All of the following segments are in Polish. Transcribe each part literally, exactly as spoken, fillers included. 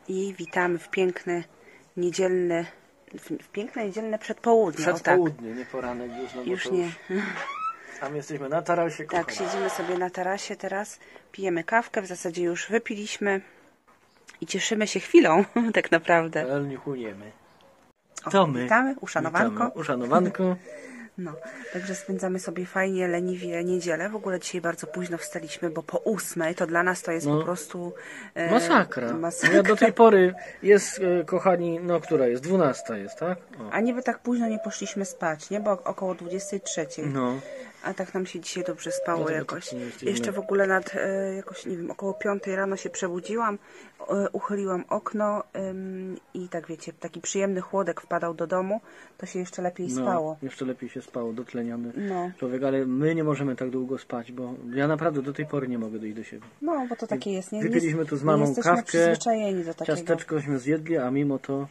I witamy w piękne niedzielne, w, w piękne niedzielne przedpołudnie. Przedpołudnie, o, tak. nie poranek już. No już bo nie. Już, tam jesteśmy na tarasie. Tak, kochana. Siedzimy sobie na tarasie teraz, pijemy kawkę, w zasadzie już wypiliśmy i cieszymy się chwilą, tak naprawdę. Ale nie chłoniemy. To my. Witamy, uszanowanko. Witamy, uszanowanko. No, także spędzamy sobie fajnie, leniwie niedzielę. W ogóle dzisiaj bardzo późno wstaliśmy, bo po ósmej to dla nas to jest no, po prostu e, masakra. masakra. Ja do tej pory jest, e, kochani, no która jest? dwunasta jest, tak? O. A niby tak późno nie poszliśmy spać, nie? Bo około dwudziestej trzeciej. No. A tak nam się dzisiaj dobrze spało no, jakoś. Tak Jeszcze w ogóle nad e, jakoś, nie wiem, około piątej rano się przebudziłam, e, uchyliłam okno e, i tak wiecie, taki przyjemny chłodek wpadał do domu, to się jeszcze lepiej no, spało. Jeszcze lepiej się spało, dotleniony no. człowiek, ale my nie możemy tak długo spać, bo ja naprawdę do tej pory nie mogę dojść do siebie. No, bo to takie jest. Nie, Wypiliśmy tu z mamą nie kawkę, przyzwyczajeni do takiego. ciasteczkośmy zjedli, a mimo to...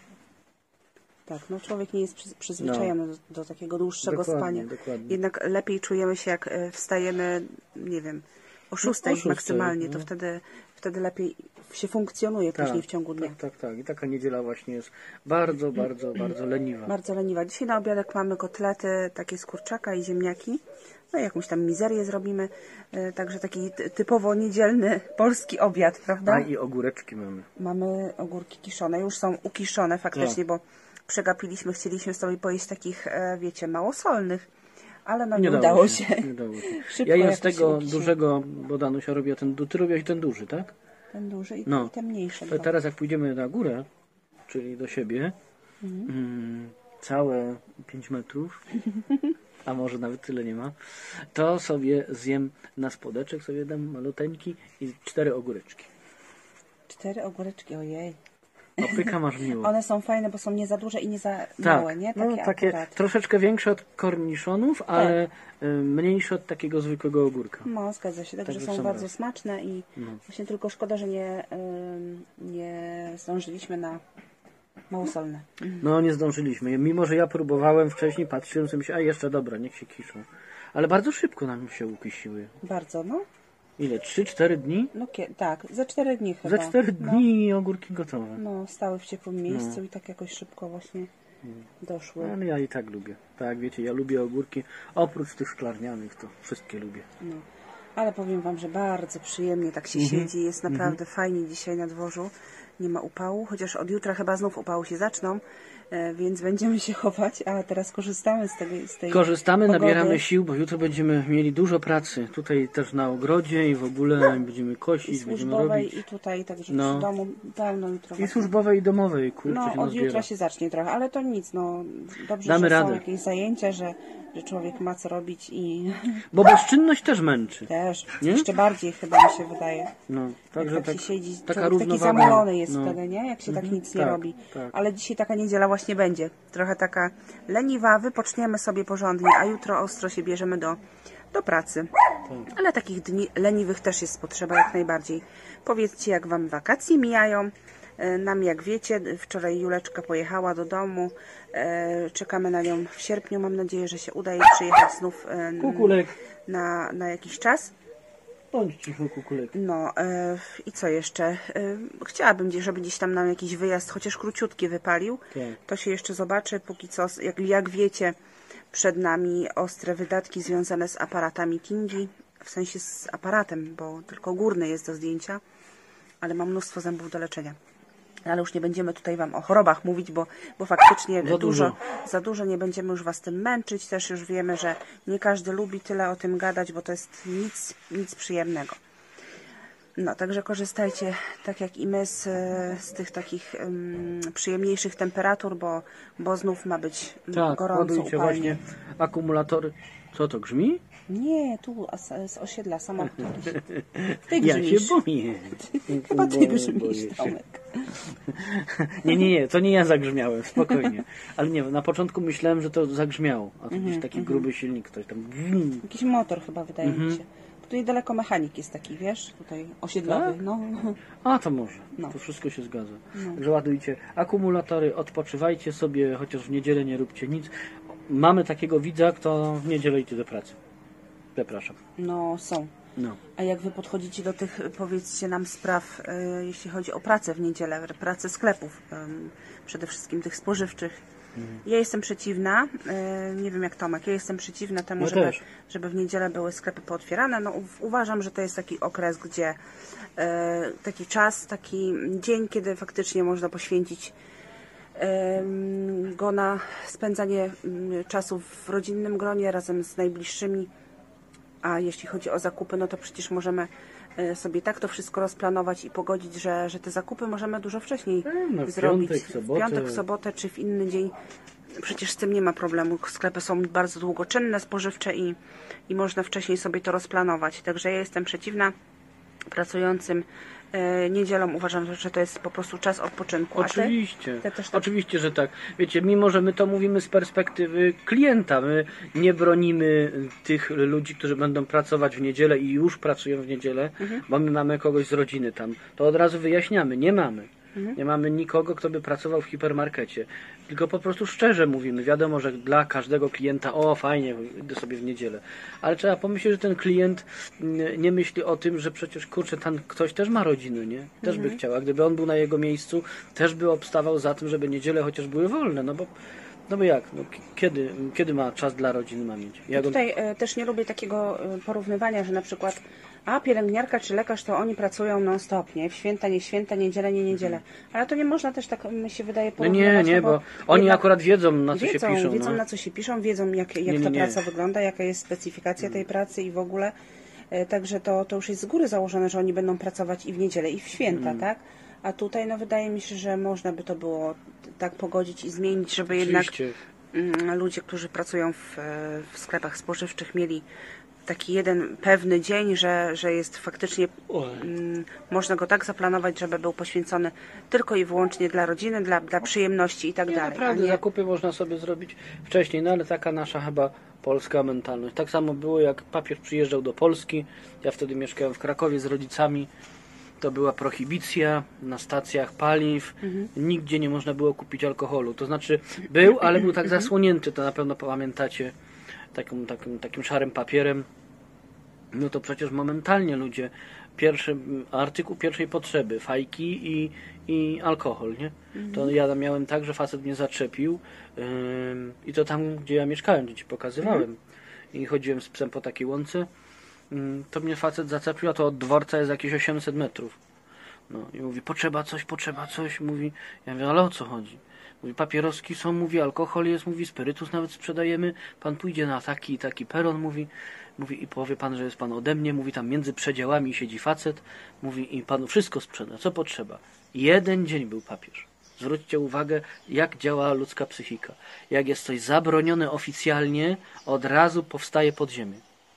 Tak, no człowiek nie jest przyzwyczajony no. do, do takiego dłuższego dokładnie, spania. Dokładnie. Jednak lepiej czujemy się, jak wstajemy, nie wiem, o szóstej no, maksymalnie, no. to wtedy, wtedy lepiej się funkcjonuje tak, później w ciągu dnia. Tak, tak, tak. I taka niedziela właśnie jest bardzo, bardzo, bardzo leniwa. Bardzo leniwa. Dzisiaj na obiadek mamy kotlety takie z kurczaka i ziemniaki. No i jakąś tam mizerię zrobimy. Także taki typowo niedzielny polski obiad, prawda? A i ogóreczki mamy. Mamy ogórki kiszone. Już są ukiszone faktycznie, tak. bo przegapiliśmy, chcieliśmy sobie pojeść takich, wiecie, małosolnych, ale no nie, nie udało się. się. Nie udało się. Ja jem z tego dużego, bo Danusia robiła ten, ty robiłaś ten duży, tak? Ten duży i no. ten mniejszy. To teraz jak pójdziemy na górę, czyli do siebie, mhm. mm, całe pięć metrów, a może nawet tyle nie ma, to sobie zjem na spodeczek, sobie dam maluteńki i cztery ogóreczki. Cztery ogóreczki, ojej. Opyka masz miło. One są fajne, bo są nie za duże i nie za tak. małe, nie? Takie, no, takie troszeczkę większe od korniszonów, ale tak. mniejsze od takiego zwykłego ogórka. No, zgadza się. Także tak, są, są bardzo raz. smaczne i no. właśnie tylko szkoda, że nie, nie zdążyliśmy na małosolne. No, nie zdążyliśmy. Mimo, że ja próbowałem wcześniej, patrzyłem sobie, a jeszcze dobra, niech się kiszą. Ale bardzo szybko nam się ukisiły. Bardzo, no. Ile? trzy cztery dni? No tak, za cztery dni chyba. Za cztery dni no. ogórki gotowe. No, stały w ciepłym miejscu no. i tak jakoś szybko właśnie hmm. doszły. Ale ja i tak lubię. Tak, wiecie, ja lubię ogórki. Oprócz tych szklarnianych, to wszystkie lubię. No. Ale powiem wam, że bardzo przyjemnie tak się mhm. siedzi. Jest naprawdę mhm. fajnie dzisiaj na dworzu. Nie ma upału, chociaż od jutra chyba znów upały się zaczną, więc będziemy się chować, a teraz korzystamy z tej, z tej Korzystamy, pogody. Nabieramy sił, bo jutro będziemy mieli dużo pracy. Tutaj też na ogrodzie i w ogóle będziemy kosić, I będziemy robić. I tutaj, także no. przy domu pełno jutro. I służbowej, i domowej. Kurczę, no, się od zbiera. jutra się zacznie trochę, ale to nic. No, dobrze, Damy że radę. są jakieś zajęcia, że, że człowiek ma co robić i... Bo bezczynność też męczy. Też. Nie? Jeszcze bardziej chyba mi się wydaje. No, także tak, tak, się siedzi, taka taki zamulony jest no. wtedy, nie? Jak się mhm, tak nic nie tak, robi. Tak. Ale dzisiaj taka niedziela właśnie będzie. Trochę taka leniwa, wypoczniemy sobie porządnie, a jutro ostro się bierzemy do, do pracy. Tak. Ale takich dni leniwych też jest potrzeba jak najbardziej. Powiedzcie, jak wam wakacje mijają. Nam, jak wiecie, wczoraj Juleczka pojechała do domu. Czekamy na nią w sierpniu. Mam nadzieję, że się uda jej przyjechać znów Kukulek. Na, na jakiś czas. Bądź cicho, kukulek. No e, i co jeszcze? E, chciałabym, żeby gdzieś tam nam jakiś wyjazd, chociaż króciutki wypalił. Tak. To się jeszcze zobaczy. Póki co, jak, jak wiecie, przed nami ostre wydatki związane z aparatami Kingi. W sensie z aparatem, bo tylko górny jest do zdjęcia. Ale mam mnóstwo zębów do leczenia. Ale już nie będziemy tutaj wam o chorobach mówić, bo, bo faktycznie za dużo, dużo, za dużo nie będziemy już was tym męczyć. Też już wiemy, że nie każdy lubi tyle o tym gadać, bo to jest nic, nic przyjemnego. No, także korzystajcie tak jak i my z, z tych takich um, przyjemniejszych temperatur, bo, bo znów ma być tak, gorąco, upalnie. Właśnie akumulatory. Co to grzmi? Nie, tu z osiedla samochód. Ty ja się boję. Chyba ty grzmisz, Tomek. Nie, nie, nie, to nie ja zagrzmiałem, spokojnie. Ale nie, na początku myślałem, że to zagrzmiało, a to mm -hmm, jakiś taki mm -hmm. gruby silnik, ktoś tam... Jakiś motor chyba, wydaje mm -hmm. mi się. Tu niedaleko mechanik jest taki, wiesz, tutaj osiedlowy. Tak? No. A, to może. No. To wszystko się zgadza. No. Także ładujcie akumulatory, odpoczywajcie sobie, chociaż w niedzielę nie róbcie nic. Mamy takiego widza, kto w niedzielę idzie do pracy. Zapraszam. No, są. No. A jak wy podchodzicie do tych, powiedzcie nam, spraw, y, jeśli chodzi o pracę w niedzielę, pracę sklepów, y, przede wszystkim tych spożywczych? Mhm. Ja jestem przeciwna, y, nie wiem jak Tomek, ja jestem przeciwna temu, ja żeby, żeby w niedzielę były sklepy pootwierane. No, uważam, że to jest taki okres, gdzie y, taki czas, taki dzień, kiedy faktycznie można poświęcić y, go na spędzanie y, czasu w rodzinnym gronie razem z najbliższymi. A jeśli chodzi o zakupy, no to przecież możemy sobie tak to wszystko rozplanować i pogodzić, że, że te zakupy możemy dużo wcześniej no, w zrobić. Piątek, sobotę. W piątek, w sobotę czy w inny dzień. Przecież z tym nie ma problemu. Sklepy są bardzo długoczynne, spożywcze i, i można wcześniej sobie to rozplanować. Także ja jestem przeciwna pracującym e, niedzielą. Uważam, że to jest po prostu czas odpoczynku. Oczywiście. A ty, ty też tak... Oczywiście, że tak. Wiecie, mimo że my to mówimy z perspektywy klienta, my nie bronimy tych ludzi, którzy będą pracować w niedzielę i już pracują w niedzielę, mhm. bo my mamy kogoś z rodziny tam. To od razu wyjaśniamy. Nie mamy. Mhm. Nie mamy nikogo, kto by pracował w hipermarkecie. Tylko po prostu szczerze mówimy. Wiadomo, że dla każdego klienta, o fajnie, idę sobie w niedzielę. Ale trzeba pomyśleć, że ten klient nie myśli o tym, że przecież kurczę, ten ktoś też ma rodzinę, nie? Też mhm. by chciał. A gdyby on był na jego miejscu, też by obstawał za tym, żeby niedziele chociaż były wolne. No bo No bo jak? No, kiedy, kiedy ma czas dla rodziny ma mieć? Ja tutaj on... też nie lubię takiego porównywania, że na przykład a pielęgniarka czy lekarz to oni pracują non stop, nie? W święta, nie święta, niedzielę, nie niedzielę. Mhm. Ale to nie można też tak, mi się wydaje, porównywać. No nie, nie, bo, bo oni akurat wiedzą, na co wiedzą, się piszą. Wiedzą, no. na co się piszą, wiedzą, jak, jak nie, nie, ta nie. praca wygląda, jaka jest specyfikacja hmm. tej pracy i w ogóle. Także to, to już jest z góry założone, że oni będą pracować i w niedzielę, i w święta, hmm. tak? A tutaj, no wydaje mi się, że można by to było tak pogodzić i zmienić, żeby Oczywiście. jednak ludzie, którzy pracują w, w sklepach spożywczych, mieli taki jeden pewny dzień, że, że jest faktycznie mm, można go tak zaplanować, żeby był poświęcony tylko i wyłącznie dla rodziny, dla, dla przyjemności i tak nie, dalej. Naprawdę, nie... zakupy można sobie zrobić wcześniej, no ale taka nasza chyba polska mentalność. Tak samo było, jak papież przyjeżdżał do Polski. Ja wtedy mieszkałem w Krakowie z rodzicami. To była prohibicja na stacjach paliw. Mhm. Nigdzie nie można było kupić alkoholu. To znaczy był, ale był tak zasłonięty, to na pewno pamiętacie, takim, takim, takim szarym papierem. No to przecież momentalnie ludzie, pierwszy artykuł pierwszej potrzeby, fajki i, i alkohol, nie? Mhm. To ja miałem tak, że facet mnie zaczepił yy, i to tam, gdzie ja mieszkałem, gdzie ci pokazywałem. Mhm. I chodziłem z psem po takiej łące. To mnie facet zaczepił, a to od dworca jest jakieś osiemset metrów. No i mówi, potrzeba coś, potrzeba coś. Mówi, ja mówię, ale o co chodzi? Mówi, papieroski są, mówi, alkohol jest, mówi, spirytus nawet sprzedajemy. Pan pójdzie na taki i taki peron, mówi, mówi i powie pan, że jest pan ode mnie. Mówi, tam między przedziałami siedzi facet. Mówi, i panu wszystko sprzeda. Co potrzeba? Jeden dzień był papież. Zwróćcie uwagę, jak działa ludzka psychika. Jak jest coś zabronione oficjalnie, od razu powstaje podziemie.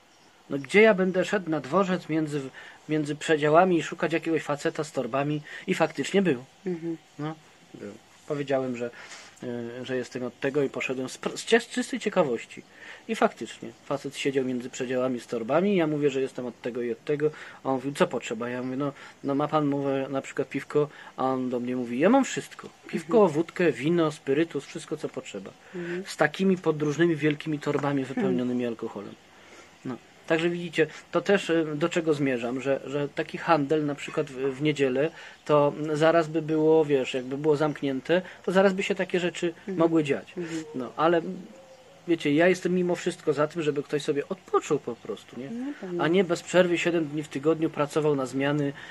No gdzie ja będę szedł na dworzec między, między przedziałami i szukać jakiegoś faceta z torbami? I faktycznie był. Mhm. No, był. Powiedziałem, że, y, że jestem od tego i poszedłem z, z czystej ciekawości. I faktycznie, facet siedział między przedziałami z torbami, ja mówię, że jestem od tego i od tego, a on mówi, co potrzeba? Ja mówię, no, no ma pan, mówię, na przykład piwko, a on do mnie mówi, ja mam wszystko. Piwko, mhm. wódkę, wino, spirytus, wszystko co potrzeba. Mhm. Z takimi podróżnymi wielkimi torbami wypełnionymi mhm. alkoholem. No. Także widzicie, to też do czego zmierzam, że, że taki handel na przykład w, w niedzielę, to zaraz by było, wiesz, jakby było zamknięte, to zaraz by się takie rzeczy mhm. mogły dziać. Mhm. No, ale wiecie, ja jestem mimo wszystko za tym, żeby ktoś sobie odpoczął po prostu, nie? No, a nie bez przerwy siedem dni w tygodniu pracował na zmiany yy,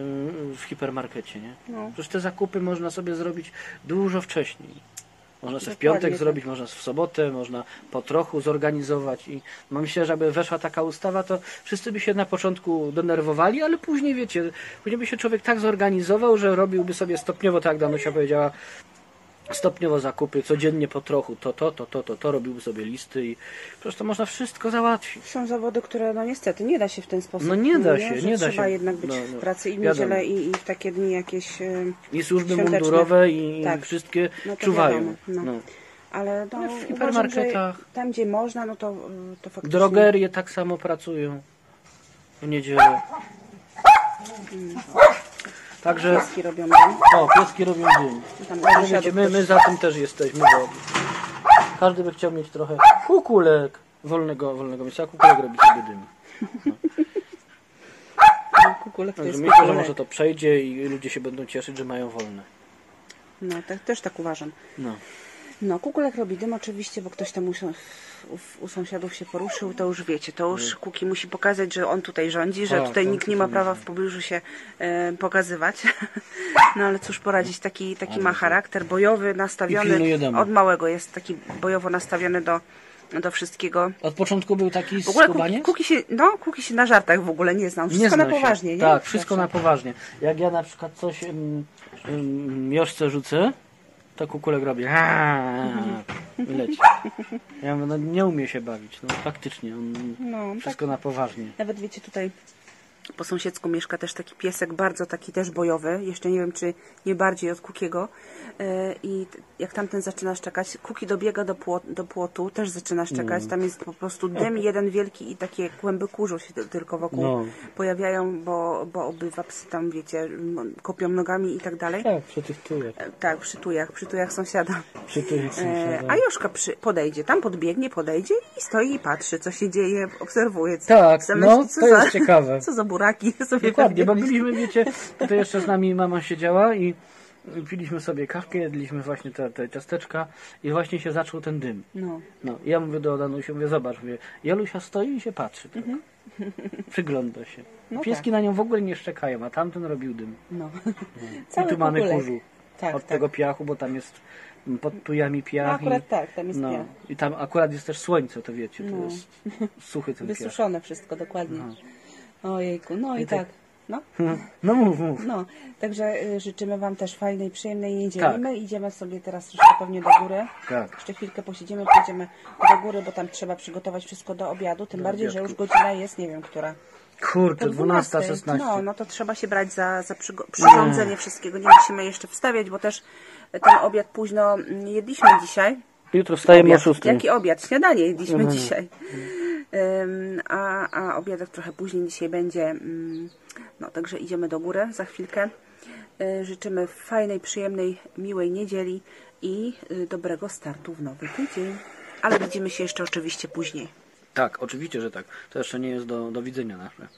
w hipermarkecie, nie? No. Przecież te zakupy można sobie zrobić dużo wcześniej. Można sobie w piątek tak. zrobić, można w sobotę, można po trochu zorganizować i myślę, że aby weszła taka ustawa, to wszyscy by się na początku denerwowali, ale później wiecie, później by się człowiek tak zorganizował, że robiłby sobie stopniowo, tak jak Danusia powiedziała, stopniowo zakupy, codziennie po trochu, to, to, to, to, to, to, robiłby sobie listy i przecież to można wszystko załatwić. Są zawody, które no niestety nie da się w ten sposób. No nie da się, nie, nie da się. Trzeba jednak być no, no, w pracy i w niedzielę i, i w takie dni jakieś i służby świąteczne. Mundurowe i tak. wszystkie no czuwają. No. No. Ale no, w hipermarketach, tam gdzie można, no to, to faktycznie... Drogerie tak samo pracują w niedzielę. Hmm. Także... Pieski robią dzień. O, pieski robią dzień. Także wiecie, my, my za tym też jesteśmy. Bo każdy by chciał mieć trochę kukulek wolnego, wolnego miejsca, a kukulek robi sobie dym. No. kukulek to Także jest myślę, że kukulek. może to przejdzie i ludzie się będą cieszyć, że mają wolne. No, tak, też tak uważam. No. No, kukulek robi dym oczywiście, bo ktoś tam u, u, u sąsiadów się poruszył, to już wiecie, to już Kuki musi pokazać, że on tutaj rządzi, że Tak, tutaj on nikt nie tu ma rządzi. prawa w pobliżu się e, pokazywać. No ale cóż poradzić, taki, taki ma charakter bojowy, I nastawiony, pilnuje domu. od małego jest taki bojowo nastawiony do, do wszystkiego. Od początku był taki W ogóle Kuki, skubaniec? Kuki, się, no, Kuki się na żartach w ogóle nie znał, wszystko Nie na zna się. poważnie, nie? Tak, wszystko Zawsze. na poważnie. Jak ja na przykład coś um, um, Joszce rzucę, to kukulek robi i leci. Ja mówię, no, nie umie się bawić. No faktycznie, on No, wszystko na poważnie. Nawet wiecie, tutaj po sąsiedzku mieszka też taki piesek, bardzo taki też bojowy. Jeszcze nie wiem, czy nie bardziej od Kukiego. Yy, I t- jak tamten zaczyna szczekać, Kuki dobiega do, pło do płotu, też zaczyna szczekać. Tam jest po prostu dym jeden wielki i takie kłęby kurzu się ty- tylko wokół No. pojawiają, bo, bo obydwa psy tam, wiecie, m- kopią nogami i tak dalej. Tak, przy tych tujach. E, Tak, przy tujach, przy tujach sąsiada. Przy tych E, sąsiada. a Joszka przy, podejdzie, tam podbiegnie, podejdzie i stoi i patrzy, co się dzieje, obserwuje. Co, Tak, co no, myśli, co to za, jest ciekawe. Co za buraki sobie Dokładnie, bo pewnie myśli. byliśmy, wiecie, tutaj jeszcze z nami mama siedziała i piliśmy sobie kawkę, jedliśmy właśnie te, te ciasteczka i właśnie się zaczął ten dym. No. No, i ja mówię do Danusi, mówię, zobacz, mówię, Jalusia stoi i się patrzy. Tak. Przygląda się. No Pieski tak. na nią w ogóle nie szczekają, a tamten robił dym. No. I Cały tu mamy kukulek. kurzu Tak, od tak. tego piachu, bo tam jest mm, pod tujami No piach. akurat i, tak, tam jest no, piach. i tam akurat jest też słońce, to wiecie, to No. jest suchy ten piach. Wysuszone wszystko, dokładnie. Ojejku, no i, I tak- tak. No, No mów, mów. no. Także y, życzymy Wam też fajnej, przyjemnej niedzieli. Tak. My idziemy sobie teraz troszkę pewnie do góry. Tak. Jeszcze chwilkę posiedzimy, pójdziemy do góry, bo tam trzeba przygotować wszystko do obiadu. Tym bardziej, że już godzina jest, nie wiem, która. Kurczę, Po dwunasta dwunastej. szesnaście. No, no to trzeba się brać za, za przygo- przyrządzenie wszystkiego. Nie musimy jeszcze wstawiać, bo też ten obiad późno mm, jedliśmy dzisiaj. Jutro wstajemy o Obiad. szóstej. Jaki obiad? Śniadanie jedliśmy Śniadanie. dzisiaj. Ym, a, a obiadek trochę później dzisiaj będzie. Ym, no, także idziemy do góry za chwilkę. Y, życzymy fajnej, przyjemnej, miłej niedzieli i y, dobrego startu w nowy tydzień. Ale widzimy się jeszcze oczywiście później. Tak, oczywiście, że tak. To jeszcze nie jest do, do widzenia nasze.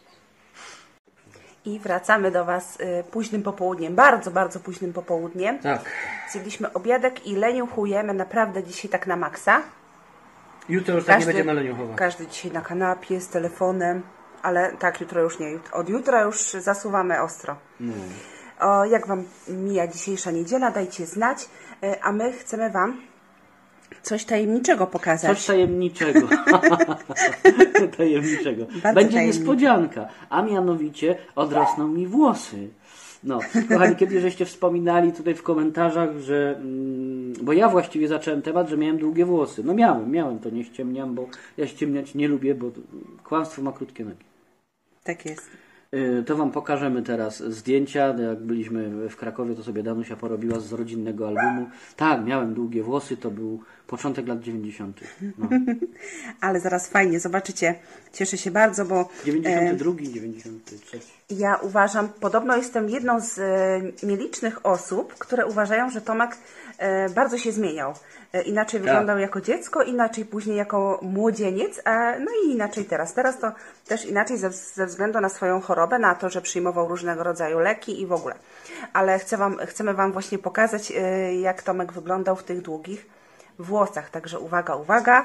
I wracamy do Was y, późnym popołudniem, bardzo, bardzo późnym popołudniem. Tak. Zjedliśmy obiadek i leniuchujemy naprawdę dzisiaj tak na maksa. Jutro już tak nie będziemy leniuchować. Każdy dzisiaj na kanapie z telefonem, ale tak, jutro już nie. Jut- Od jutra już zasuwamy ostro. No. O, jak Wam mija dzisiejsza niedziela, dajcie znać, y, a my chcemy Wam coś tajemniczego pokazać. Coś tajemniczego. tajemniczego. Bardzo Będzie tajemnicze. niespodzianka, a mianowicie odrosną mi włosy. No, kochani, kiedy żeście wspominali tutaj w komentarzach, że, mm, bo ja właściwie zacząłem temat, że miałem długie włosy. No miałem, miałem, to nie ściemniam, bo ja ściemniać nie lubię, bo kłamstwo ma krótkie nogi. Tak jest. Y, To Wam pokażemy teraz zdjęcia. Jak byliśmy w Krakowie, to sobie Danusia porobiła z rodzinnego albumu. Tak, miałem długie włosy, to był początek lat dziewięćdziesiątych. No. Ale zaraz fajnie, zobaczycie. Cieszę się bardzo, bo dziewięćdziesiąty drugi, dziewięćdziesiąty trzeci. ja uważam, podobno jestem jedną z e, nielicznych osób, które uważają, że Tomek e, bardzo się zmieniał. E, inaczej wyglądał jako dziecko, inaczej później jako młodzieniec, a, no i inaczej teraz. Teraz to też inaczej ze, ze względu na swoją chorobę, na to, że przyjmował różnego rodzaju leki i w ogóle. Ale chcę wam, chcemy Wam właśnie pokazać, e, jak Tomek wyglądał w tych długich włosach. Także uwaga, uwaga.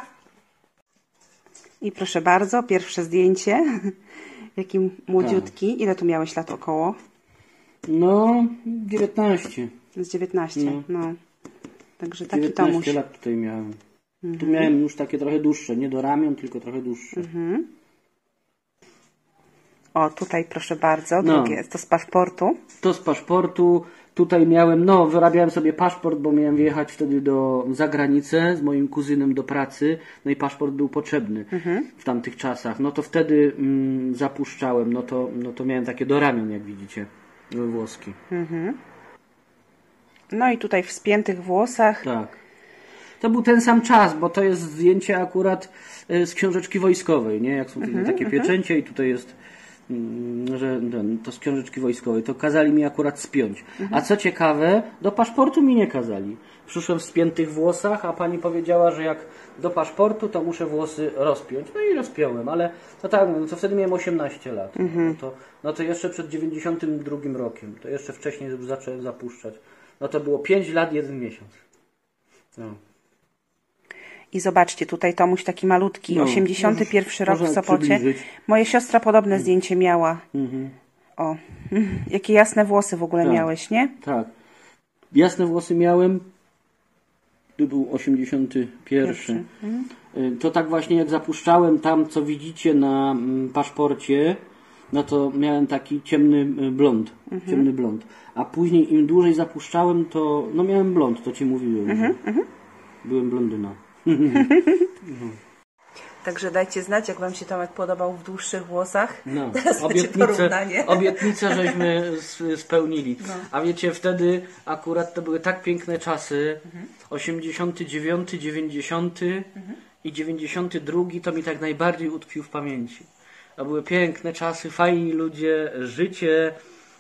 I proszę bardzo, pierwsze zdjęcie. Jaki młodziutki. Ile tu miałeś lat około? No, dziewiętnaście. Z dziewiętnaście. No. No. Także taki dziewiętnaście Tomuś. lat tutaj miałem. Tu miałem już takie trochę dłuższe, nie do ramion, tylko trochę dłuższe. O, tutaj proszę bardzo, No. drugie, to z paszportu. To z paszportu. Tutaj miałem, no, wyrabiałem sobie paszport, bo miałem wyjechać wtedy do zagranicy z moim kuzynem do pracy. No i paszport był potrzebny w tamtych czasach. No to wtedy mm, zapuszczałem. No to, no to miałem takie do ramion, jak widzicie, włoski. No i tutaj w spiętych włosach. Tak. To był ten sam czas, bo to jest zdjęcie akurat y, z książeczki wojskowej, nie? Jak są tutaj takie pieczęcie i tutaj jest że ten, to z książeczki wojskowej, to kazali mi akurat spiąć. Mhm. A co ciekawe, do paszportu mi nie kazali. Przyszłem w spiętych włosach, a pani powiedziała, że jak do paszportu, to muszę włosy rozpiąć. No i rozpiąłem, ale to tak, no to wtedy miałem osiemnaście lat. Mhm. No, to, no to jeszcze przed dziewięćdziesiątym drugim rokiem. To jeszcze wcześniej już zacząłem zapuszczać. No to było pięć lat, jeden miesiąc. No. I zobaczcie, tutaj Tomuś taki malutki, no, osiemdziesiąty pierwszy rok w Sopocie. Przybliżyć. Moja siostra podobne zdjęcie miała. Mhm. O, jakie jasne włosy w ogóle tak, miałeś, nie? Tak. Jasne włosy miałem. To był osiemdziesiąty pierwszy. Mhm. To tak właśnie jak zapuszczałem tam, co widzicie na mm, paszporcie, no to miałem taki ciemny blond. Mhm. Ciemny blond. A później im dłużej zapuszczałem, to no miałem blond, to ci mówiłem. Mhm. Mhm. Byłem blondyną. Także dajcie znać, jak wam się Tomek podobał w dłuższych włosach. No, obietnicę, obietnicę żeśmy spełnili. No. A wiecie, wtedy akurat to były tak piękne czasy. Mhm. osiemdziesiąty dziewiąty, dziewięćdziesiąty mhm. i dziewięćdziesiąty drugi to mi tak najbardziej utkwił w pamięci. To były piękne czasy, fajni ludzie, życie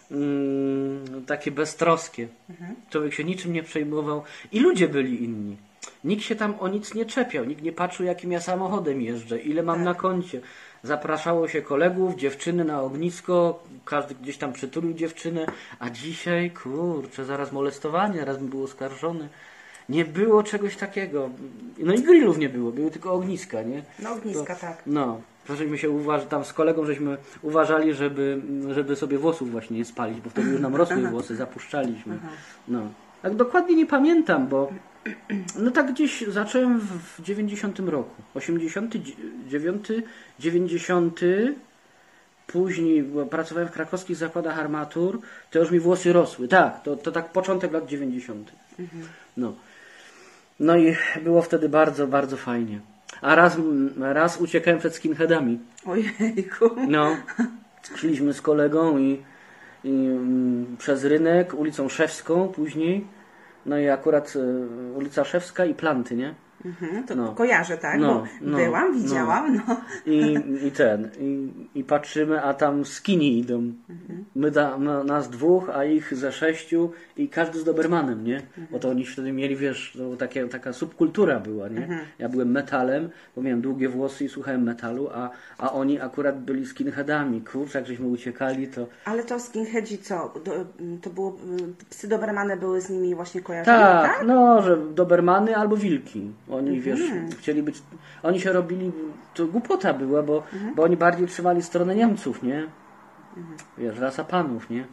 mm, takie beztroskie. Mhm. Człowiek się niczym nie przejmował i ludzie byli inni. Nikt się tam o nic nie czepiał, nikt nie patrzył, jakim ja samochodem jeżdżę, ile mam tak. na koncie. Zapraszało się kolegów, dziewczyny na ognisko, każdy gdzieś tam przytulił dziewczynę, a dzisiaj, kurczę, zaraz molestowanie, zaraz bym był oskarżony. Nie było czegoś takiego. No i grillów nie było, były tylko ogniska, nie? No ogniska, to, tak. No, to żeśmy się uważ... tam z kolegą żeśmy uważali, żeby, żeby sobie włosów właśnie nie spalić, bo wtedy już nam rosły włosy, zapuszczaliśmy. Aha. No. Tak dokładnie nie pamiętam, bo no tak gdzieś zacząłem w dziewięćdziesiątym roku. osiemdziesiąty dziewiąty, dziewięćdziesiąty później pracowałem w krakowskich zakładach armatur, to już mi włosy rosły. Tak, to, to tak początek lat dziewięćdziesiątych. Mhm. No. No i było wtedy bardzo, bardzo fajnie. A raz, raz uciekałem przed skinheadami. Ojejku. No. Szliśmy z kolegą i, i um, przez rynek, ulicą Szewską później. No i akurat y, ulica Szewska i Planty, nie? Mhm, to no. kojarzę, tak? No, bo no, byłam, widziałam. No. No. I, I ten, i, i patrzymy, a tam skini idą. Mhm. My da, no, nas dwóch, a ich ze sześciu i każdy z Dobermanem, nie? Mhm. Bo to oni wtedy mieli, wiesz, to takie, taka subkultura była, nie? Mhm. Ja byłem metalem, bo miałem długie włosy i słuchałem metalu, a, a oni akurat byli skinheadami. Kurczę, jak żeśmy uciekali, to... Ale to skinheadzi co? To było, psy Dobermany były z nimi właśnie kojarzone, tak? Tak, no, że Dobermany albo wilki. Oni, mhm. wiesz, chcieli być... Oni się robili... To głupota była, bo, mhm. bo oni bardziej trzymali stronę Niemców, nie? Mhm. Wiesz, rasa panów, nie?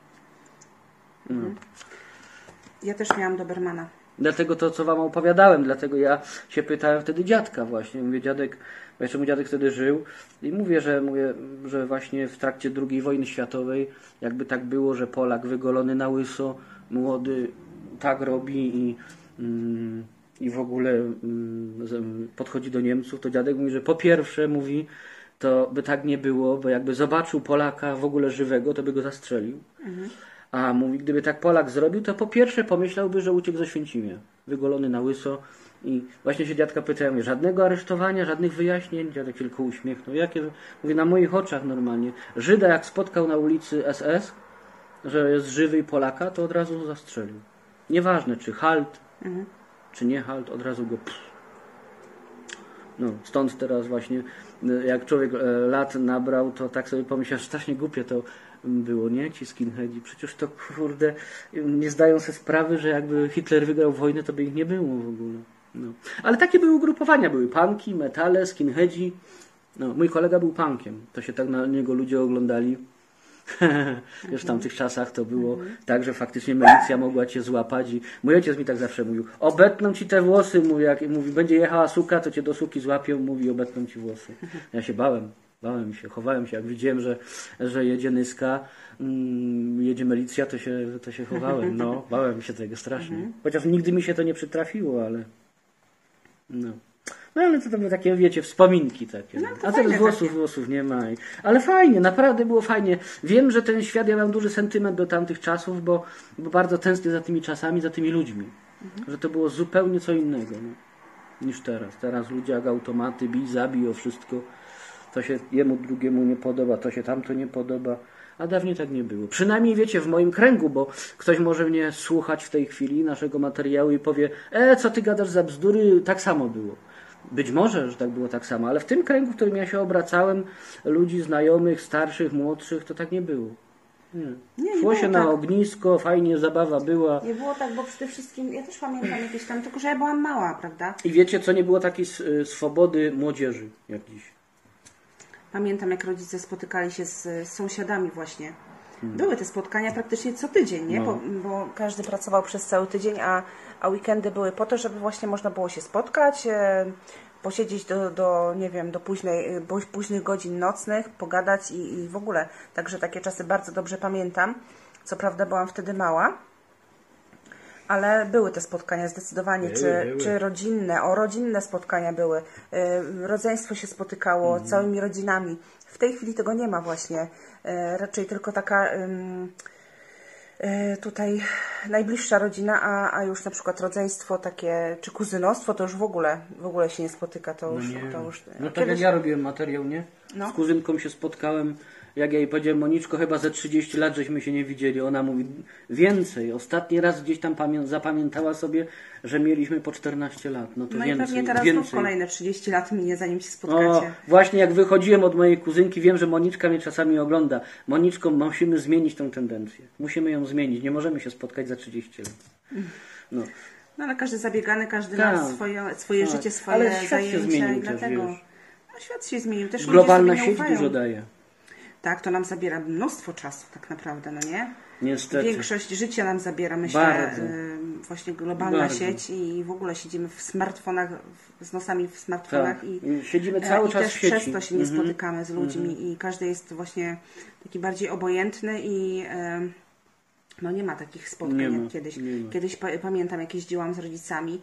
No. Mhm. Ja też miałam Dobermana. Dlatego to, co wam opowiadałem, dlatego ja się pytałem wtedy dziadka właśnie. Mówię, dziadek... Bo jeszcze mój dziadek wtedy żył i mówię, że mówię, że właśnie w trakcie drugiej wojny światowej jakby tak było, że Polak wygolony na łyso, młody, tak robi i... Mm, i w ogóle mm, podchodzi do Niemców, to dziadek mówi, że po pierwsze mówi, to by tak nie było, bo jakby zobaczył Polaka w ogóle żywego, to by go zastrzelił. Mhm. A mówi, gdyby tak Polak zrobił, to po pierwsze pomyślałby, że uciekł ze Święcimia, wygolony na łyso. I właśnie się dziadka pytałem, żadnego aresztowania, żadnych wyjaśnień. Dziadek tylko uśmiechnął. Jakie? Mówię, na moich oczach normalnie. Żyda jak spotkał na ulicy S S, że jest żywy i Polaka, to od razu zastrzelił. Nieważne, czy halt, mhm. czy nie halt, od razu go pff. No, stąd teraz właśnie jak człowiek lat nabrał, to tak sobie pomyślał, że strasznie głupie to było, nie? Ci skinheadzi. Przecież to kurde nie zdają sobie sprawy, że jakby Hitler wygrał wojnę, to by ich nie było w ogóle. No. Ale takie były ugrupowania, były punki, metale, skinheadzi. No, mój kolega był punkiem, to się tak na niego ludzie oglądali. Już w tamtych czasach to było mhm. tak, że faktycznie milicja mogła cię złapać i mój ojciec mi tak zawsze mówił, obetną ci te włosy, mówi, jak mówi, będzie jechała suka, to cię do suki złapią, mówi, obetną ci włosy. Ja się bałem, bałem się, chowałem się, jak widziałem, że, że jedzie Nyska, mm, jedzie milicja, to się, to się chowałem, no, bałem się tego strasznie. Chociaż nigdy mi się to nie przytrafiło, ale no. No ale to, to były takie, wiecie, wspominki takie. No, a teraz włosów, takie. włosów nie ma. I... Ale fajnie, naprawdę było fajnie. Wiem, że ten świat, ja mam duży sentyment do tamtych czasów, bo, bo bardzo tęsknię za tymi czasami, za tymi ludźmi. Mhm. Że to było zupełnie co innego no, niż teraz. Teraz ludzie jak automaty, bij, zabij o wszystko. to się jemu drugiemu nie podoba, to się tamto nie podoba. A dawniej tak nie było. Przynajmniej wiecie, w moim kręgu, bo ktoś może mnie słuchać w tej chwili, naszego materiału i powie, e, co ty gadasz za bzdury, tak samo było. Być może, że tak było tak samo, ale w tym kręgu, w którym ja się obracałem, ludzi znajomych, starszych, młodszych, to tak nie było. Nie. Nie, nie Szło się tak. na ognisko, fajnie, zabawa była. Nie było tak, bo przede wszystkim, ja też pamiętam jakieś tam, tylko że ja byłam mała, prawda? I wiecie co, nie było takiej swobody młodzieży jak dziś. Pamiętam, jak rodzice spotykali się z, z sąsiadami właśnie. Hmm. Były te spotkania praktycznie co tydzień, nie? No. Bo, bo każdy pracował przez cały tydzień, a, a weekendy były po to, żeby właśnie można było się spotkać, e, posiedzieć do, do, nie wiem, do późnej, późnych godzin nocnych, pogadać i, i w ogóle. Także takie czasy bardzo dobrze pamiętam. Co prawda byłam wtedy mała, ale były te spotkania zdecydowanie, były, czy, były. czy rodzinne, o rodzinne spotkania były. Yy, rodzeństwo się spotykało mhm. całymi rodzinami. W tej chwili tego nie ma właśnie. Yy, raczej tylko taka yy, yy, tutaj najbliższa rodzina, a, a już na przykład rodzeństwo takie, czy kuzynostwo, to już w ogóle w ogóle się nie spotyka. To już, no, to już, no tak kiedyś... jak ja robiłem materiał, nie? No. Z kuzynką się spotkałem. Jak ja jej powiedziałem, Moniczko, chyba ze trzydzieści lat żeśmy się nie widzieli. Ona mówi, więcej. Ostatni raz gdzieś tam pamię zapamiętała sobie, że mieliśmy po czternaście lat. No to no więcej. No i pewnie teraz więcej. znów kolejne trzydzieści lat minie, zanim się spotkacie. O, właśnie jak wychodziłem od mojej kuzynki, wiem, że Moniczka mnie czasami ogląda. Moniczko, musimy zmienić tę tendencję. Musimy ją zmienić. Nie możemy się spotkać za trzydzieści lat. No. No ale każdy zabiegany, każdy tak. ma swoje, swoje tak. życie, swoje ale świat zajęcia się zmienił i też, dlatego... Wiesz. No, świat się zmienił. Też globalna ludzie sieć ufają. dużo daje. Tak, to nam zabiera mnóstwo czasu tak naprawdę, no nie? Niestety. Większość życia nam zabiera, myślę, Bardzo. właśnie globalna Bardzo. sieć i w ogóle siedzimy w smartfonach, z nosami w smartfonach tak. i, siedzimy cały i czas też w sieci. przez to się nie mhm. spotykamy z ludźmi mhm. i każdy jest właśnie taki bardziej obojętny i no nie ma takich spotkań nie jak ma, kiedyś. Nie ma. Kiedyś pamiętam, jak jeździłam z rodzicami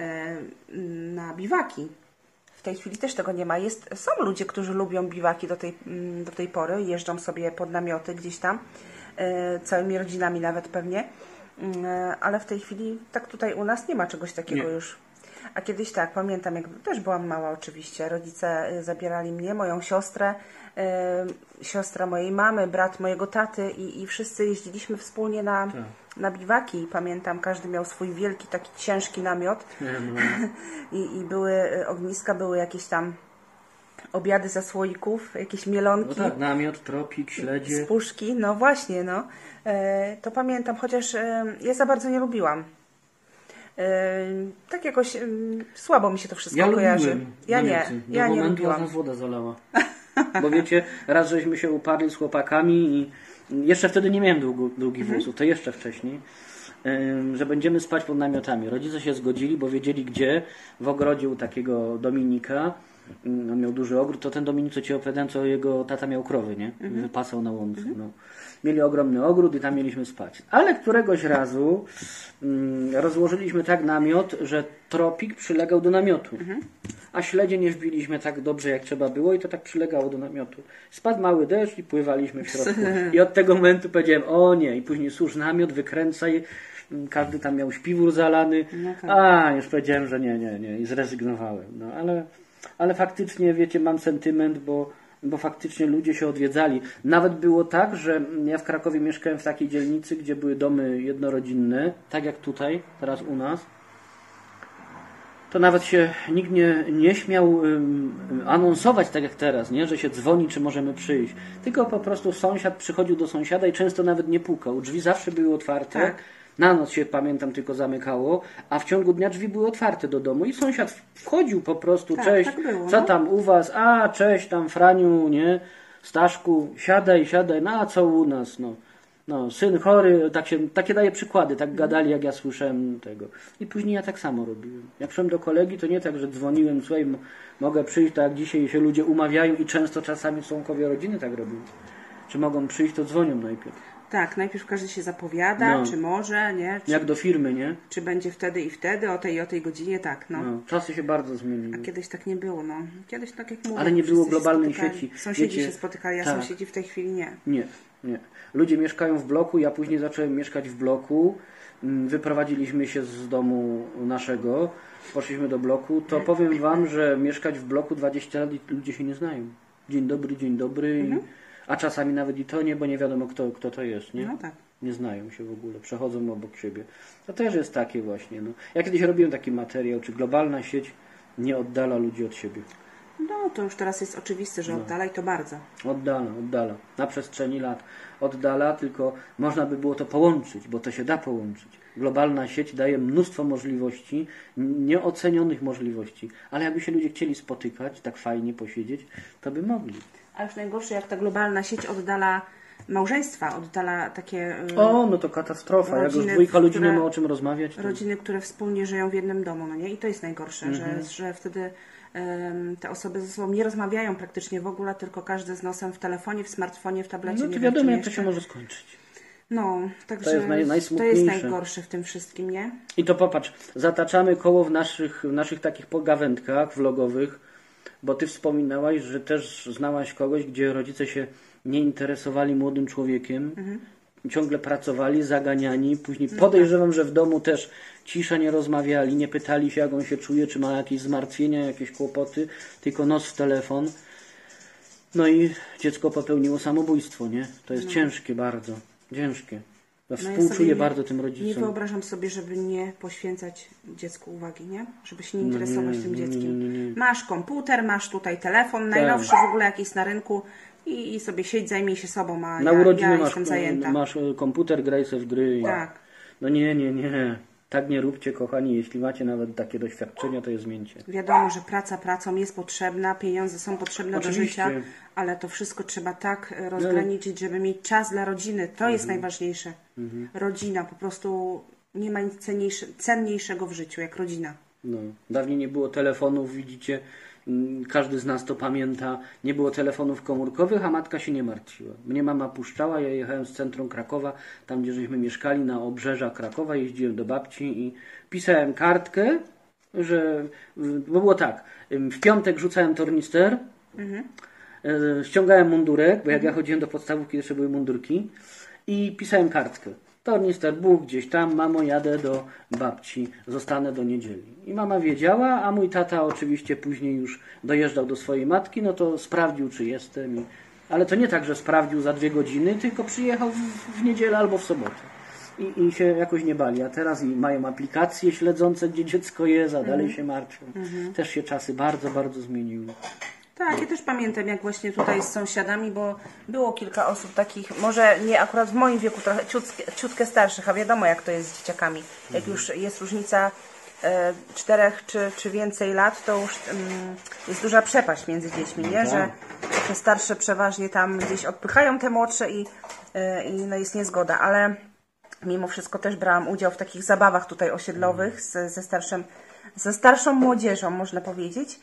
na biwaki. W tej chwili też tego nie ma. Jest, są ludzie, którzy lubią biwaki do tej, do tej pory. Jeżdżą sobie pod namioty gdzieś tam. E, całymi rodzinami nawet pewnie. E, ale w tej chwili tak tutaj u nas nie ma czegoś takiego nie. już. A kiedyś tak, pamiętam, jak też byłam mała oczywiście. Rodzice zabierali mnie, moją siostrę, e, siostra mojej mamy, brat mojego taty i, i wszyscy jeździliśmy wspólnie na... Tak. na biwaki. Pamiętam, każdy miał swój wielki, taki ciężki namiot. I, I były ogniska, były jakieś tam obiady ze słoików, jakieś mielonki. No tak, namiot, tropik, śledzie. Z puszki, no właśnie, no. E, to pamiętam, chociaż e, ja za bardzo nie lubiłam. E, tak jakoś e, słabo mi się to wszystko ja kojarzy. Lubiłem, ja nie, Do ja nie momentu, lubiłam. nas woda zalała. Bo wiecie, raz żeśmy się uparli z chłopakami i jeszcze wtedy nie miałem długo, długich mhm. włosów, to jeszcze wcześniej, że będziemy spać pod namiotami. Rodzice się zgodzili, bo wiedzieli gdzie, w ogrodzie u takiego Dominika, on miał duży ogród, to ten Dominik, co ci opowiadałem, co jego tata miał krowy, nie? Mhm. Wypasał na łące. Mhm. No. Mieli ogromny ogród i tam mieliśmy spać. Ale któregoś razu mm, rozłożyliśmy tak namiot, że tropik przylegał do namiotu. Mhm. A śledzie nie wbiliśmy tak dobrze, jak trzeba było i to tak przylegało do namiotu. Spadł mały deszcz i pływaliśmy w środku. I od tego momentu powiedziałem, o nie. I później służ namiot, wykręcaj. Każdy tam miał śpiwór zalany. No tak. A, już powiedziałem, że nie, nie, nie. I zrezygnowałem. No ale, ale faktycznie, wiecie, mam sentyment, bo bo faktycznie ludzie się odwiedzali. Nawet było tak, że ja w Krakowie mieszkałem w takiej dzielnicy, gdzie były domy jednorodzinne, tak jak tutaj, teraz u nas. To nawet się nikt nie, nie śmiał um, anonsować tak jak teraz, nie? Że się dzwoni, czy możemy przyjść. Tylko po prostu sąsiad przychodził do sąsiada i często nawet nie pukał. Drzwi zawsze były otwarte. Tak. Na noc się, pamiętam, tylko zamykało, a w ciągu dnia drzwi były otwarte do domu i sąsiad wchodził po prostu, tak, cześć, tak było, co no? tam u was, a cześć tam Franiu, nie, Staszku, siadaj, siadaj, no a co u nas, no, no syn chory, tak się, takie daje przykłady, tak gadali jak ja słyszałem tego. I później ja tak samo robiłem. Jak przyszedłem do kolegi, to nie tak, że dzwoniłem, słuchaj, mogę przyjść, tak jak dzisiaj się ludzie umawiają i często czasami członkowie rodziny tak robią. Czy mogą przyjść, to dzwonią najpierw. Tak, najpierw każdy się zapowiada, no. czy może, nie? Czy, jak do firmy, nie? Czy będzie wtedy i wtedy, o tej i o tej godzinie, tak, no. no. Czasy się bardzo zmieniły. A kiedyś tak nie było, no. Kiedyś tak jak mówię. Ale nie było globalnej sieci. Sąsiedzi Wiecie, się spotykali, a tak. sąsiedzi w tej chwili nie. Nie, nie. Ludzie mieszkają w bloku, ja później zacząłem mieszkać w bloku. Wyprowadziliśmy się z domu naszego, poszliśmy do bloku. To powiem wam, że mieszkać w bloku dwadzieścia lat i ludzie się nie znają. dzień dobry, dzień dobry, Mhm. i, a czasami nawet i to nie, bo nie wiadomo kto, kto to jest, nie? No tak. Nie znają się w ogóle, przechodzą obok siebie. To też jest takie właśnie. No. Ja kiedyś robiłem taki materiał, czy globalna sieć nie oddala ludzi od siebie. No to już teraz jest oczywiste, że No. oddala i to bardzo. Oddala, oddala. Na przestrzeni lat oddala, tylko można by było to połączyć, bo to się da połączyć. Globalna sieć daje mnóstwo możliwości, nieocenionych możliwości, ale jakby się ludzie chcieli spotykać, tak fajnie posiedzieć, to by mogli. A już najgorsze, jak ta globalna sieć oddala małżeństwa, oddala takie y, O, no to katastrofa. Jak już rodziny, dwójka ludzi które- nie ma o czym rozmawiać, to... rodziny, które wspólnie żyją w jednym domu, no nie? I to jest najgorsze, Mhm. że, że wtedy em, te osoby ze sobą nie rozmawiają praktycznie w ogóle, tylko każdy z nosem w telefonie, w smartfonie, w tablecie. No nie to wiem, wiadomo, czym jak to jeszcze. się może skończyć. No, także To jest naj- to najsmutniejsze. jest najgorsze w tym wszystkim, nie? I to popatrz, zataczamy koło w naszych, w naszych takich pogawędkach vlogowych, bo ty wspominałaś, że też znałaś kogoś, gdzie rodzice się nie interesowali młodym człowiekiem, Mhm. ciągle pracowali, zaganiani, później podejrzewam, że w domu też cisza, nie rozmawiali, nie pytali się, jak on się czuje, czy ma jakieś zmartwienia, jakieś kłopoty, tylko nos w telefon. No i dziecko popełniło samobójstwo, nie? To jest ciężkie bardzo, ciężkie. Ja No ja współczuję sobie nie- bardzo tym Nie rodzicom. wyobrażam sobie, żeby nie poświęcać dziecku uwagi, nie? Żeby się nie interesować nie, tym nie, nie, dzieckiem. nie, nie. Masz komputer, masz tutaj telefon, najnowszy w ogóle jakiś na rynku i, i sobie siedź, zajmij się sobą, a Na ja, urodziny ja masz, jestem zajęta. masz komputer, graj se w gry. i- Tak. No nie, nie, nie. Tak nie róbcie, kochani. Jeśli macie nawet takie doświadczenia, to je zmieńcie. Wiadomo, że praca pracą jest potrzebna, pieniądze są potrzebne Oczywiście. do życia, ale to wszystko trzeba tak e, rozgraniczyć, żeby mieć czas dla rodziny. To jest najważniejsze. Rodzina, po prostu nie ma nic cenniejsze, cenniejszego w życiu jak rodzina. No. Dawniej nie było telefonów, widzicie. Mm, Każdy z nas to pamięta. Nie było telefonów komórkowych, a matka się nie martwiła. Mnie mama puszczała, ja jechałem z centrum Krakowa, tam gdzie żeśmy mieszkali, na obrzeża Krakowa, jeździłem do babci i pisałem kartkę, że... Bo było tak, w piątek rzucałem tornister, e, ściągałem mundurek, bo jak ja chodziłem do podstawówki, jeszcze były mundurki, i pisałem kartkę. Tornister, Bóg gdzieś tam, mamo, jadę do babci, zostanę do niedzieli. I mama wiedziała, a mój tata oczywiście później już dojeżdżał do swojej matki, no to sprawdził, czy jestem. I... Ale to nie tak, że sprawdził za dwie godziny, tylko przyjechał w, w niedzielę albo w sobotę. I, I się jakoś nie bali. A teraz i mają aplikacje śledzące, gdzie dziecko jest, a dalej się martwią. Też się czasy bardzo, bardzo zmieniły. Tak, ja też pamiętam, jak właśnie tutaj z sąsiadami, bo było kilka osób takich, może nie akurat w moim wieku, trochę ciutkę, ciutkę starszych, a wiadomo jak to jest z dzieciakami. Jak już jest różnica e, czterech czy, czy więcej lat, to już mm, jest duża przepaść między dziećmi, nie? Że te starsze przeważnie tam gdzieś odpychają te młodsze i, e, i no jest niezgoda, ale mimo wszystko też brałam udział w takich zabawach tutaj osiedlowych z, ze, starszym, ze starszą młodzieżą, można powiedzieć.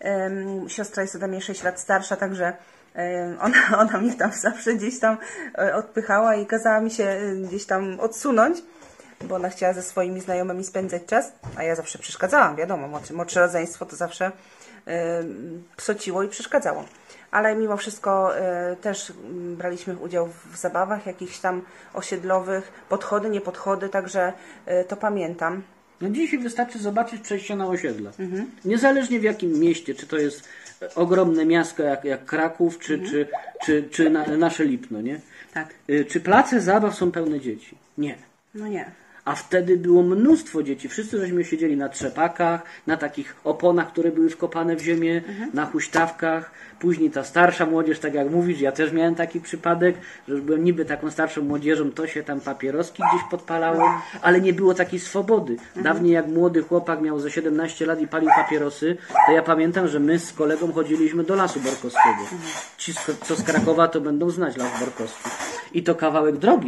Um, siostra jest ode mnie sześć lat starsza, także um, ona, ona mnie tam zawsze gdzieś tam e, odpychała i kazała mi się e, gdzieś tam odsunąć, bo ona chciała ze swoimi znajomymi spędzać czas, a ja zawsze przeszkadzałam, wiadomo, młodsze, młodsze rodzeństwo to zawsze e, psociło i przeszkadzało. Ale mimo wszystko e, też m, braliśmy udział w zabawach jakichś tam osiedlowych, podchody, nie podchody, także e, to pamiętam. No dzisiaj wystarczy zobaczyć przejście na osiedle. Niezależnie w jakim mieście, czy to jest ogromne miasto jak, jak Kraków, czy, czy, czy, czy na, nasze Lipno, nie? Tak. Y, Czy place zabaw są pełne dzieci? Nie. No nie. A wtedy było mnóstwo dzieci. Wszyscy żeśmy siedzieli na trzepakach, na takich oponach, które były wkopane w ziemię, na huśtawkach. Później ta starsza młodzież, tak jak mówisz, ja też miałem taki przypadek, że już byłem niby taką starszą młodzieżą, to się tam papieroski gdzieś podpalało, ale nie było takiej swobody. Dawniej jak młody chłopak miał ze siedemnaście lat i palił papierosy, to ja pamiętam, że my z kolegą chodziliśmy do Lasu Borkowskiego. Ci, co z Krakowa, to będą znać Las Borkowski. I to kawałek drogi.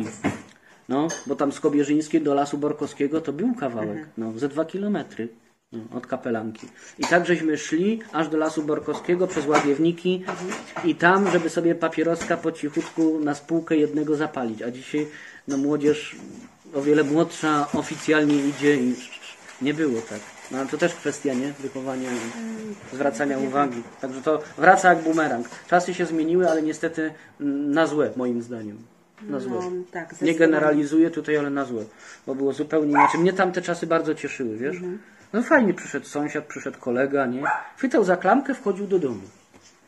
No, bo tam z Kobierzyńskiej do Lasu Borkowskiego to był kawałek, no, ze dwa kilometry no, od Kapelanki. I tak żeśmy szli aż do Lasu Borkowskiego przez Łagiewniki i tam, żeby sobie papieroska po cichutku na spółkę jednego zapalić. A dzisiaj no, młodzież o wiele młodsza oficjalnie idzie i nie było tak. No, ale to też kwestia, nie? Wychowania i zwracania uwagi. Także to wraca jak bumerang. Czasy się zmieniły, ale niestety mm, na złe, moim zdaniem. Na złe. No, tak, Nie zdecydowanie. generalizuję tutaj, ale na złe. Bo było zupełnie inaczej. Mnie tamte czasy bardzo cieszyły, wiesz? No fajnie przyszedł sąsiad, przyszedł kolega, nie? Chwytał za klamkę, wchodził do domu.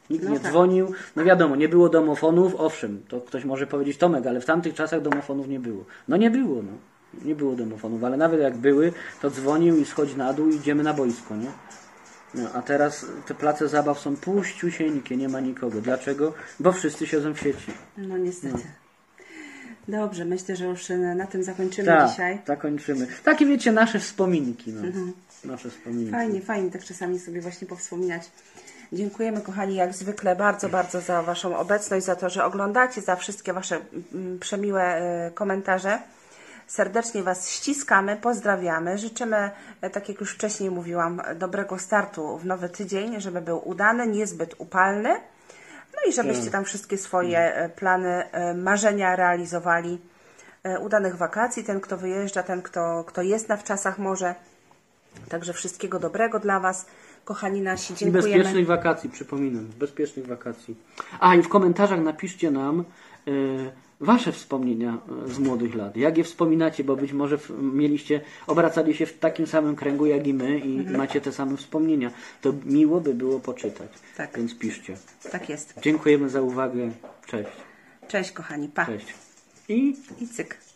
Nikt No nie tak. dzwonił. No wiadomo, nie było domofonów, owszem, to ktoś może powiedzieć Tomek, ale w tamtych czasach domofonów nie było. No nie było, no. Nie było domofonów, ale nawet jak były, to dzwonił i schodź na dół i idziemy na boisko, nie? No, a teraz te place zabaw są puściusieńkie, nie ma nikogo. Dlaczego? Bo wszyscy siedzą w sieci. No niestety. No. Dobrze, myślę, że już na, na tym zakończymy Tak, dzisiaj. zakończymy. Takie wiecie, nasze wspominki. No. Mhm. Nasze wspominki. Fajnie, fajnie tak czasami sobie właśnie powspominać. Dziękujemy kochani jak zwykle bardzo, bardzo za Waszą obecność, za to, że oglądacie, za wszystkie Wasze mm, przemiłe y, komentarze. Serdecznie Was ściskamy, pozdrawiamy. Życzymy, tak jak już wcześniej mówiłam, dobrego startu w nowy tydzień, żeby był udany, niezbyt upalny. No i żebyście tam wszystkie swoje plany, marzenia realizowali. Udanych wakacji, ten kto wyjeżdża, ten kto, kto jest na wczasach może. Także wszystkiego dobrego dla Was. Kochani nasi, dziękujemy. I bezpiecznych wakacji, przypominam. Bezpiecznych wakacji. A i w komentarzach napiszcie nam y, Wasze wspomnienia z młodych lat. Jak je wspominacie, bo być może w, mieliście, obracali się w takim samym kręgu jak i my i mhm. macie te same wspomnienia. To miło by było poczytać. Tak. Więc piszcie. Tak jest. Dziękujemy za uwagę. Cześć. Cześć kochani. Pa. Cześć. I, I cyk.